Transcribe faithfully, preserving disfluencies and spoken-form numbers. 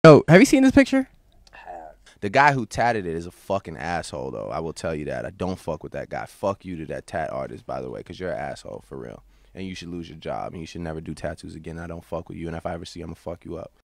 Oh, have you seen this picture? The guy who tatted it is a fucking asshole, though. I will tell you that. I don't fuck with that guy. Fuck you to that tat artist, by the way, because you're an asshole, for real. And you should lose your job, and you should never do tattoos again. I don't fuck with you, and if I ever see you, I'm gonna fuck you up.